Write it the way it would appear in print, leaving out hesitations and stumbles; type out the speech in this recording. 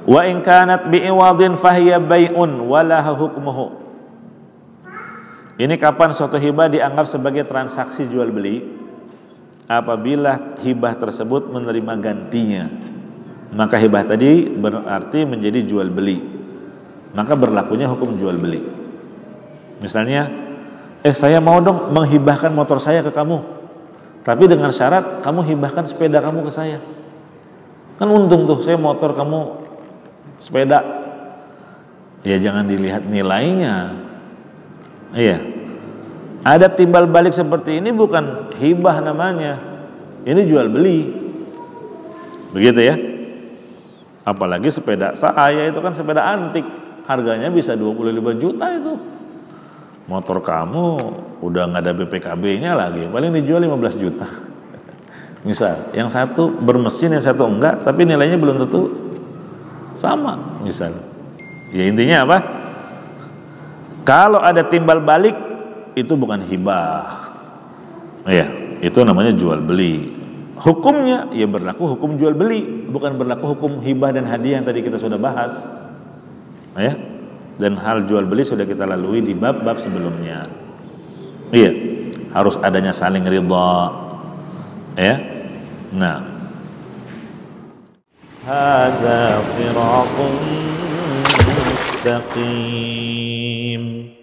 Wa in kanat bi'iwadin fahiya bai'un walaha hukmuhu. Ini kapan suatu hibah dianggap sebagai transaksi jual beli? Apabila hibah tersebut menerima gantinya, maka hibah tadi berarti menjadi jual beli, maka berlakunya hukum jual beli. Misalnya, saya mau dong menghibahkan motor saya ke kamu, tapi dengan syarat kamu hibahkan sepeda kamu ke saya. Kan untung tuh, saya motor kamu sepeda. Ya jangan dilihat nilainya. Iya. Ada timbal balik seperti ini bukan hibah namanya. Ini jual beli. Begitu ya. Apalagi sepeda saya itu kan sepeda antik, harganya bisa 25 juta itu. Motor kamu udah nggak ada BPKB-nya lagi, paling dijual 15 juta. Misal, yang satu bermesin, yang satu enggak, tapi nilainya belum tentu sama. Misal, ya intinya apa? Kalau ada timbal balik, itu bukan hibah. Ya, itu namanya jual beli. Hukumnya ya berlaku hukum jual beli, bukan berlaku hukum hibah dan hadiah yang tadi kita sudah bahas. Ya. Dan hal jual beli sudah kita lalui di bab-bab sebelumnya. Iya, harus adanya saling ridha. Ya. Nah. Hadza siratun mustaqim.